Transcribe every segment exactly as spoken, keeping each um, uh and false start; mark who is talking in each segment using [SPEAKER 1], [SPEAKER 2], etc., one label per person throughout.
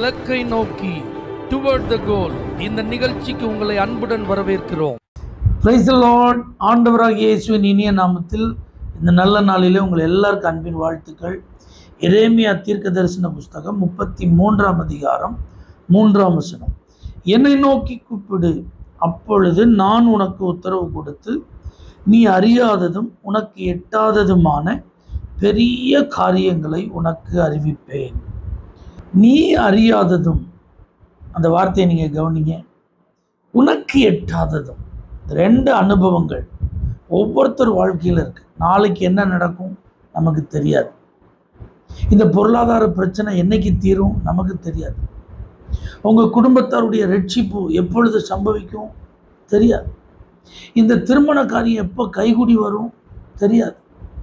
[SPEAKER 1] இலக்கை நோக்கி டுவர்ட் த கோல் இந்த நிகழ்ச்சிக்கு உங்களை அன்புடன் வரவேற்கிறோம்.
[SPEAKER 2] Praise the Lord. ஆண்டவராகிய இயேசுவின் இனிய நாமத்தில் இந்த நல்ல நாளிலே உங்கள் எல்லாருக்கும் அன்பின் வாழ்த்துக்கள். எரேமியா தீர்க்க தரிசன புஸ்தகம் முப்பத்தி மூன்றாம் அதிகாரம் மூன்றாம் வசனம். என்னை நோக்கி கூப்பிடு, அப்பொழுது நான் உனக்கு உத்தரவு கொடுத்து நீ அறியாததும் உனக்கு எட்டாததுமான பெரிய காரியங்களை உனக்கு அறிவிப்பேன். நீ அறியாததும், அந்த வார்த்தையை நீங்கள் கவனிங்க, உனக்கு எட்டாததும், ரெண்டு அனுபவங்கள் ஒவ்வொருத்தர் வாழ்க்கையில் இருக்குது. நாளைக்கு என்ன நடக்கும் நமக்கு தெரியாது. இந்த பொருளாதார பிரச்சனை என்னைக்கு தீரும் நமக்கு தெரியாது. உங்கள் குடும்பத்தாருடைய ரட்சிப்பு எப்பொழுது சம்பவிக்கும் தெரியாது. இந்த திருமண காரியம் எப்போ கைகூடி வரும் தெரியாது.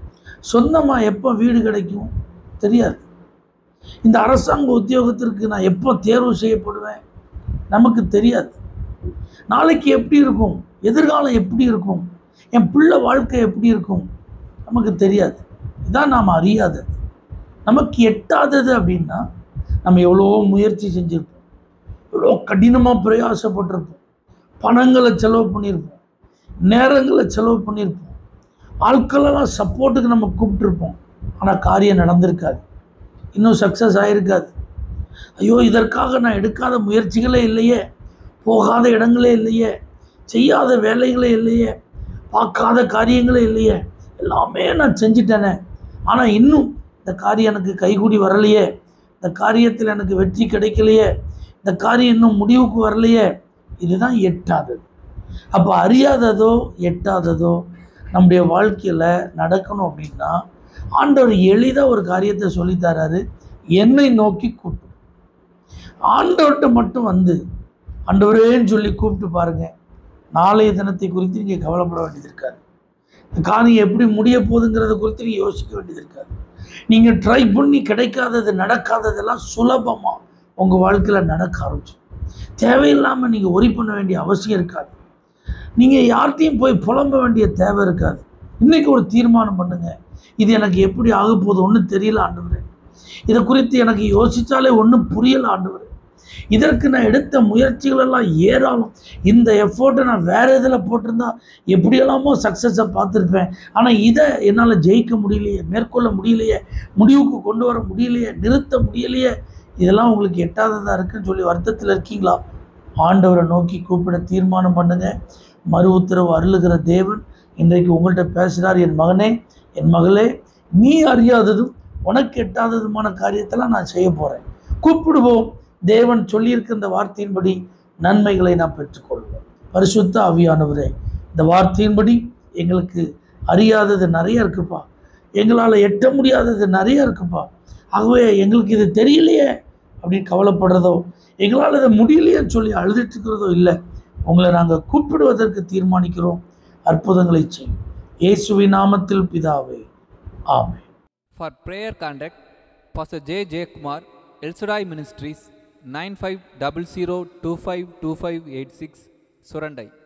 [SPEAKER 2] சொந்தமாக எப்போ வீடு கிடைக்கும் தெரியாது. இந்த அரசாங்க உத்தியோகத்திற்கு நான் எப்போ தேர்வு செய்யப்படுவேன் நமக்கு தெரியாது. நாளைக்கு எப்படி இருக்கும், எதிர்காலம் எப்படி இருக்கும், என் பிள்ளை வாழ்க்கை எப்படி இருக்கும் நமக்கு தெரியாது. இதான் நாம் அறியாதது. நமக்கு எட்டாதது அப்படின்னா நம்ம எவ்வளோ முயற்சி செஞ்சுருப்போம், எவ்வளோ கடினமாக பிரயாசப்பட்டிருப்போம், பணங்களை செலவு பண்ணியிருப்போம், நேரங்களை செலவு பண்ணியிருப்போம், ஆட்களெல்லாம் சப்போர்ட்டுக்கு நம்ம கூப்பிட்டுருப்போம். ஆனால் காரியம் நடந்திருக்காது, இன்னும் சக்ஸஸ் ஆகிருக்காது. ஐயோ, இதற்காக நான் எடுக்காத முயற்சிகளே இல்லையே, போகாத இடங்களே இல்லையே, செய்யாத வேலைகளே இல்லையே, பார்க்காத காரியங்களே இல்லையே, எல்லாமே நான் செஞ்சிட்டேனே, ஆனால் இன்னும் இந்த காரியம் எனக்கு கைகூடி வரலையே, இந்த காரியத்தில் எனக்கு வெற்றி கிடைக்கலையே, இந்த காரியம் இன்னும் முடிவுக்கு வரலையே. இதுதான் எட்டாதது. அப்போ அறியாததோ எட்டாததோ நம்முடைய வாழ்க்கையில் நடக்கணும் அப்படின்னா ஆண்டவர் எளிதாக ஒரு காரியத்தை சொல்லித்தராரு. என்னை நோக்கி கூப்பிடு. ஆண்டவர்கிட்ட மட்டும் வந்து ஆண்டவரேன்னு சொல்லி கூப்பிட்டு பாருங்கள். நாளைய தினத்தை குறித்து நீங்கள் கவலைப்பட வேண்டியது இருக்காது. இந்த காரியம் எப்படி முடிய போகுதுங்கிறத குறித்து நீங்கள் யோசிக்க வேண்டியது இருக்காது. நீங்கள் ட்ரை பண்ணி கிடைக்காதது நடக்காததெல்லாம் சுலபமாக உங்கள் வாழ்க்கையில் நடக்க ஆரம்பிச்சு. தேவையில்லாமல் நீங்கள் ஒரி பண்ண வேண்டிய அவசியம் இருக்காது. நீங்கள் யார்கிட்டையும் போய் புலம்ப வேண்டிய தேவை இருக்காது. இன்றைக்கி ஒரு தீர்மானம் பண்ணுங்கள், இது எனக்கு எப்படி ஆக போகுது ஒன்றும் தெரியல ஆண்டவரே, இதை குறித்து எனக்கு யோசித்தாலே ஒன்றும் புரியலை ஆண்டவரே, இதற்கு நான் எடுத்த முயற்சிகளெல்லாம் ஏறாலும் இந்த எஃபோர்ட்டை நான் வேறு இதில் போட்டிருந்தா எப்படியெல்லாமோ சக்ஸஸை பார்த்துருப்பேன், ஆனால் இதை என்னால் ஜெயிக்க முடியலையே, மேற்கொள்ள முடியலையே, முடிவுக்கு கொண்டு வர முடியலையே, நிறுத்த முடியலையே, இதெல்லாம் உங்களுக்கு எட்டாததாக இருக்குன்னு சொல்லி வருத்தத்தில் இருக்கீங்களா? ஆண்டவரை நோக்கி கூப்பிட தீர்மானம் பண்ணுங்கள். மறு உத்தரவு அருளுகிற தேவன் இன்றைக்கு உங்கள்கிட்ட பேசுகிறார். என் மகனே, என் மகளே, நீ அறியாததும் உனக்கு எட்டாததுமான காரியத்தெல்லாம் நான் செய்ய போகிறேன். கூப்பிடுவோம். தேவன் சொல்லியிருக்க இந்த வார்த்தையின்படி நன்மைகளை நாம் பெற்றுக்கொள்வோம். பரிசுத்த ஆவியானவரே, இந்த வார்த்தையின்படி எங்களுக்கு அறியாதது நிறைய இருக்குப்பா, எங்களால் எட்ட முடியாதது நிறைய இருக்குப்பா, ஆகவே எங்களுக்கு இது தெரியலையே அப்படின்னு கவலைப்படுறதோ, எங்களால் இதை முடியலையேன்னு சொல்லி அழுதுட்டு இருக்கிறதோ இல்லை. உங்களை நாங்கள் கூப்பிடுவதற்கு தீர்மானிக்கிறோம். அற்புதங்களை செய்யும் இயேசுவின் நாமத்தில் பிதாவே, ஆமென்.
[SPEAKER 3] For prayer contact, Pastor J. J. Kumar, El Shaddai Ministries, nine five zero zero two five two five eight six, Surandai.